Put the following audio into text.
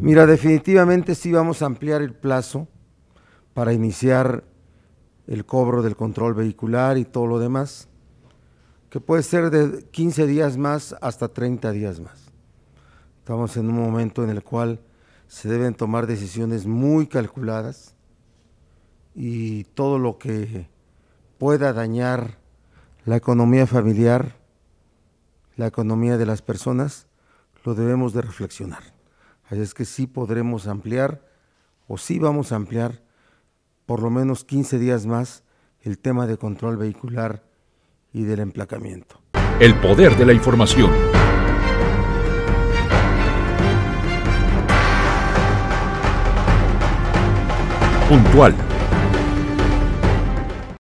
Mira, definitivamente sí vamos a ampliar el plazo para iniciar el cobro del control vehicular y todo lo demás, que puede ser de 15 días más hasta 30 días más. Estamos en un momento en el cual se deben tomar decisiones muy calculadas y todo lo que pueda dañar la economía familiar, la economía de las personas, lo debemos de reflexionar. Así es que sí podremos ampliar, o sí vamos a ampliar, por lo menos 15 días más, el tema de control vehicular y del emplacamiento. El poder de la información. Puntual,